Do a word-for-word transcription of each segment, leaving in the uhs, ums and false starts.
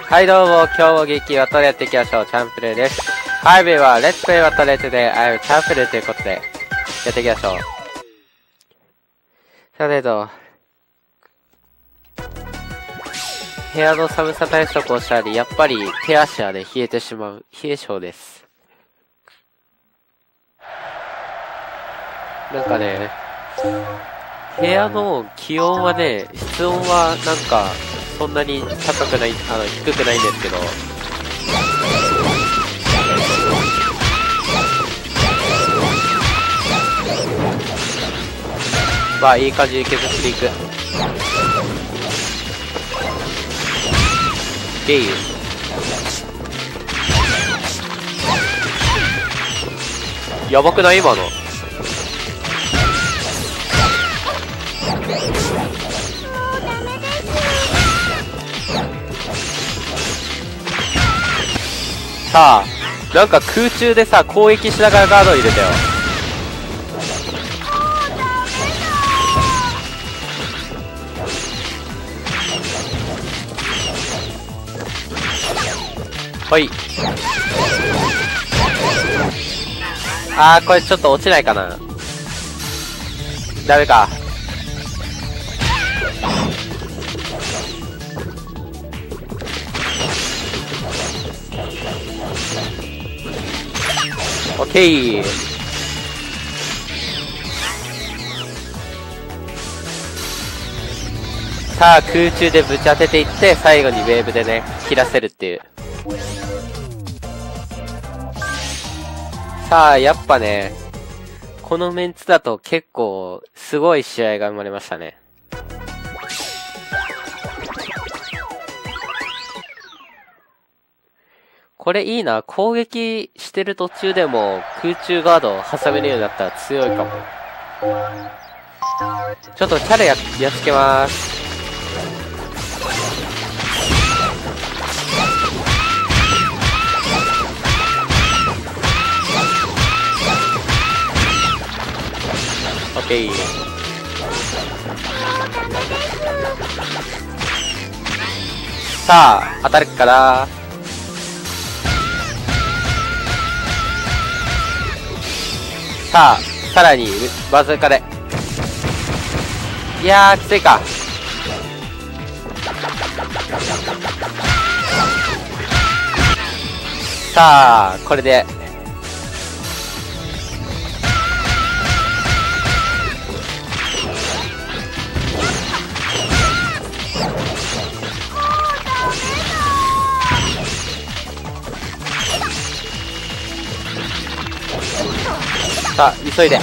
はいどうも、今日も劇バトルやっていきましょう。チャンプルーです。はい、では、レッツプレイバトルトゥデイ、アイムチャンプルーということで、やっていきましょう。さてと、部屋の寒さ対策をしたり、やっぱり手足はね、冷えてしまう、冷え性です。なんかね、部屋の気温はね、室温はなんか、そんなに高くない、あの、低くないんですけど、まあ、いい感じに削っていく。ゲイやばくない今の。さあ、なんか空中でさ、攻撃しながらガード入れたよ。ほい。あー、これちょっと落ちないかな。ダメか。オッケー。さあ、空中でぶち当てていって、最後にウェーブでね、切らせるっていう。さあ、やっぱね、このメンツだと結構、すごい試合が生まれましたね。これいいな。攻撃してる途中でも空中ガードを挟めるようになったら強いかも。ちょっとキャラや、やっつけまーす。オッケー。さあ、当たるかな。さあ、さらに、バズーカで。いやー、きついか。さあ、これで。さあ、急いで。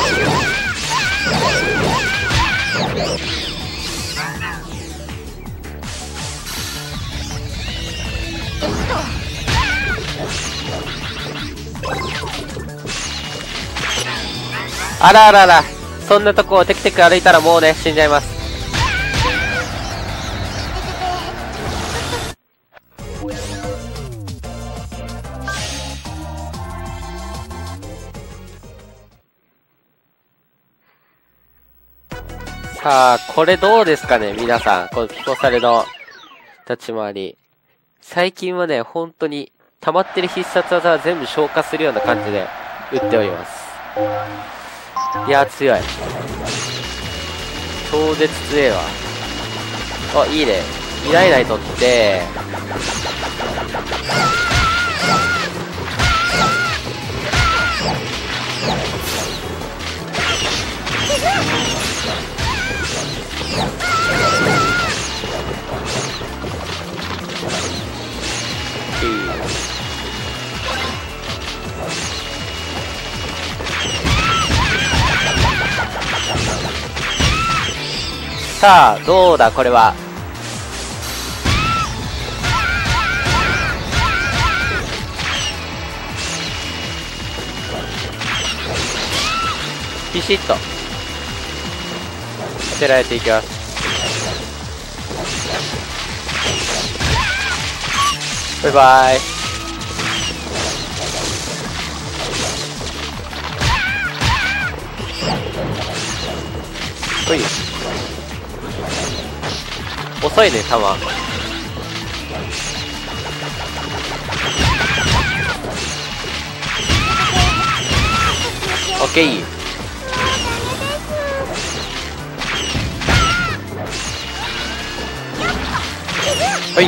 あらあらあら、そんなとこをテクテク歩いたらもうね、死んじゃいます。さあ、これどうですかね、皆さん。このピコサルの立ち回り。最近はね、本当に溜まってる必殺技は全部消化するような感じで打っております。いや、強い。超絶強えわ。あ、いいね。イライライ取って、さあ、どうだこれは。ピシッと当てられていきます。バイバイ。ほい。遅いね、弾。 ッケー。はい。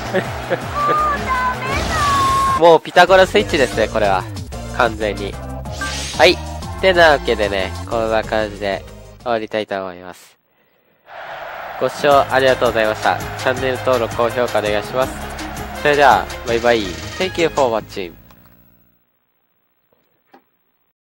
もうピタゴラスイッチですね、これは。完全に。はい。てなわけでね、こんな感じで終わりたいと思います。ご視聴ありがとうございました。チャンネル登録、高評価お願いします。それでは、バイバイ。Thank you for watching.